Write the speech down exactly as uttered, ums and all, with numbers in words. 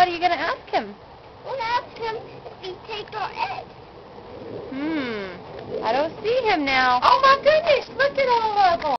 what are you going to ask him? We'll ask him if he take our eggs. Hmm. I don't see him now. Oh my goodness, look at all of them.